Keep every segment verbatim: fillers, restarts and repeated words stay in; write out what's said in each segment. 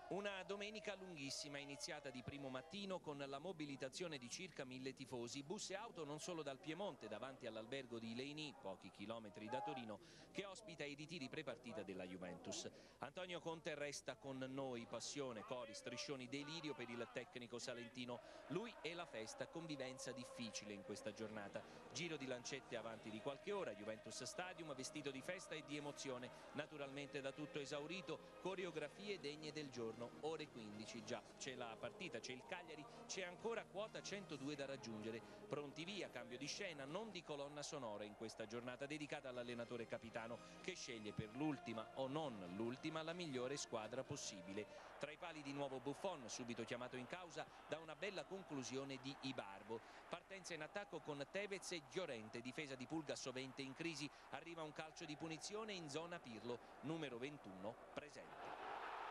Una domenica lunghissima, iniziata di primo mattino con la mobilitazione di circa mille tifosi, bus e auto non solo dal Piemonte, davanti all'albergo di Leini, pochi chilometri da Torino, che ospita i ritiri prepartita della Juventus. Antonio Conte resta con noi, passione, cori, striscioni, delirio per il tecnico salentino. Lui e la festa, convivenza difficile in questa giornata. Giro di lancette avanti di qualche ora, Juventus Stadium vestito di festa e di emozione, naturalmente da tutto esaurito, coreografie degne del giorno. Ore quindici, già, c'è la partita, c'è il Cagliari, c'è ancora quota centodue da raggiungere. Pronti via, cambio di scena, non di colonna sonora in questa giornata dedicata all'allenatore capitano che sceglie per l'ultima o non l'ultima la migliore squadra possibile. Tra i pali di nuovo Buffon, subito chiamato in causa da una bella conclusione di Ibarbo. Partenza in attacco con Tevez e Llorente, difesa di Pulga sovente in crisi, arriva un calcio di punizione in zona Pirlo, numero ventuno, presente.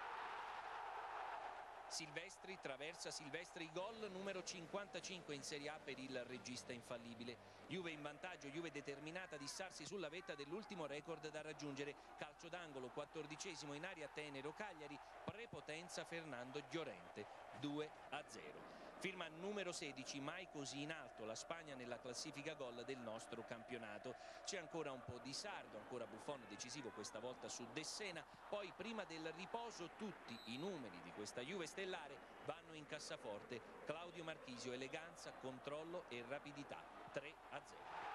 Silvestri, traversa Silvestri, gol numero cinquantacinque in Serie A per il regista infallibile. Juve in vantaggio, Juve determinata a dissarsi sulla vetta dell'ultimo record da raggiungere. Calcio d'angolo, quattordicesimo in area Tenero Cagliari, prepotenza Fernando Llorente, due a zero. Firma numero sedici, mai così in alto la Spagna nella classifica gol del nostro campionato. C'è ancora un po' di sardo, ancora Buffon decisivo questa volta su Dessena, poi prima del riposo tutti i numeri di questa Juve stellare vanno in cassaforte. Claudio Marchisio, eleganza, controllo e rapidità, tre a zero.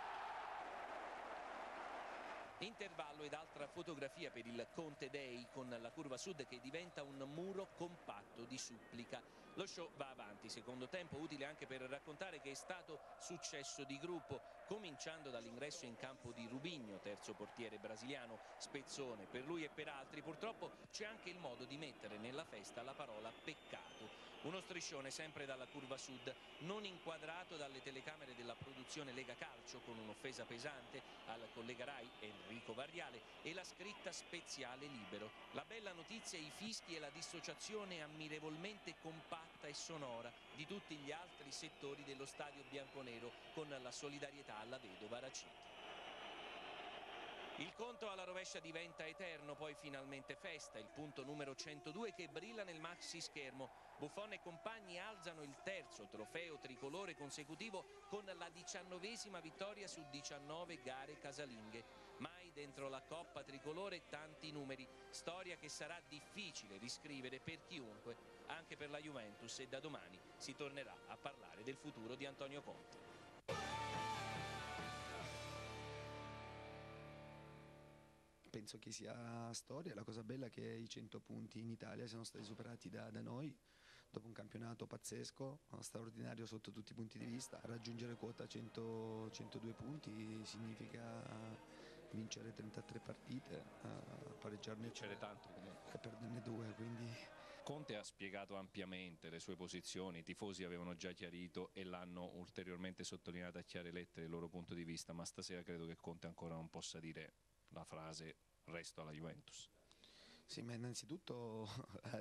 Intervallo ed altra fotografia per il Conte Day con la curva sud che diventa un muro compatto di supplica. Lo show va avanti, secondo tempo utile anche per raccontare che è stato successo di gruppo, cominciando dall'ingresso in campo di Rubinho, terzo portiere brasiliano, spezzone per lui e per altri. Purtroppo c'è anche il modo di mettere nella festa la parola peccato. Uno striscione sempre dalla curva sud, non inquadrato dalle telecamere della produzione Lega Calcio, con un'offesa pesante al collega Rai Enrico Variale e la scritta speziale Libero. La bella notizia, i fischi e la dissociazione ammirevolmente compatta e sonora di tutti gli altri settori dello stadio bianconero, con la solidarietà alla vedova Raciti. Il conto alla rovescia diventa eterno, poi finalmente festa, il punto numero centodue che brilla nel maxi schermo. Buffon e compagni alzano il terzo trofeo tricolore consecutivo con la diciannovesima vittoria su diciannove gare casalinghe. Mai dentro la coppa tricolore tanti numeri, storia che sarà difficile riscrivere per chiunque, anche per la Juventus, e da domani si tornerà a parlare del futuro di Antonio Conte. Penso che sia storia, la cosa bella è che i cento punti in Italia siano stati superati da, da noi, dopo un campionato pazzesco, straordinario sotto tutti i punti di vista. Raggiungere quota cento, centodue punti significa vincere trentatré partite, pareggiarne vincere tanto comunque e perderne due, quindi... Conte ha spiegato ampiamente le sue posizioni, i tifosi avevano già chiarito e l'hanno ulteriormente sottolineato a chiare lettere il loro punto di vista, ma stasera credo che Conte ancora non possa dire la frase resto alla Juventus. Sì, ma innanzitutto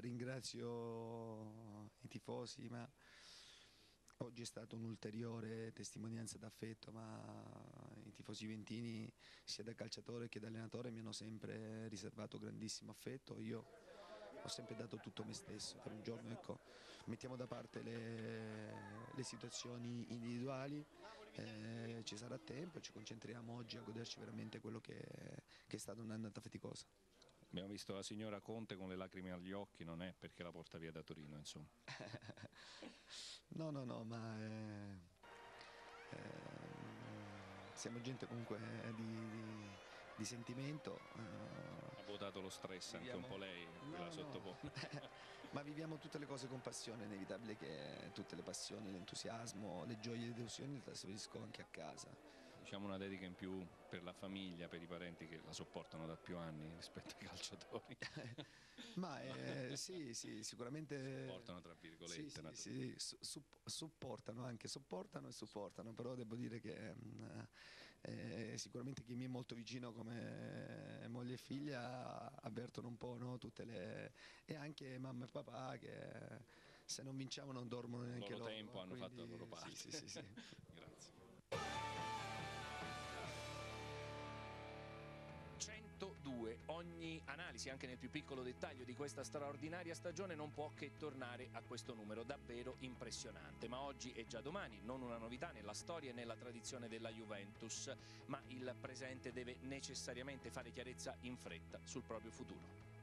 ringrazio i tifosi, ma oggi è stata un'ulteriore testimonianza d'affetto, ma i tifosi juventini sia da calciatore che da allenatore mi hanno sempre riservato grandissimo affetto. Io ho sempre dato tutto me stesso. Per un giorno, ecco, mettiamo da parte le, le situazioni individuali, eh, ci sarà tempo e ci concentriamo oggi a goderci veramente quello che, che è stata un'annata faticosa. Abbiamo visto la signora Conte con le lacrime agli occhi, non è perché la porta via da Torino, insomma. No, no, no, ma eh, eh, siamo gente comunque di, di, di sentimento. Ha votato lo stress viviamo... anche un po' lei, no, la no. sottopone. Ma viviamo tutte le cose con passione, è inevitabile che tutte le passioni, l'entusiasmo, le gioie e le delusioni le trasferisco anche a casa. Diciamo una dedica in più per la famiglia, per i parenti che la sopportano da più anni rispetto ai calciatori. Ma eh, sì, sì, sicuramente supportano tra virgolette. Sì, sì, sì, su, supportano anche, sopportano e supportano, però devo dire che eh, sicuramente chi mi è molto vicino come moglie e figlia avvertono un po', no, tutte le... e anche mamma e papà che se non vinciamo non dormono neanche loro. Il loro tempo hanno quindi, fatto la loro parte. Sì, sì, sì, sì. Grazie. centodue. ogni analisi, anche nel più piccolo dettaglio di questa straordinaria stagione, non può che tornare a questo numero davvero impressionante. Ma oggi è già domani, non una novità nella storia e nella tradizione della Juventus, ma il presente deve necessariamente fare chiarezza in fretta sul proprio futuro.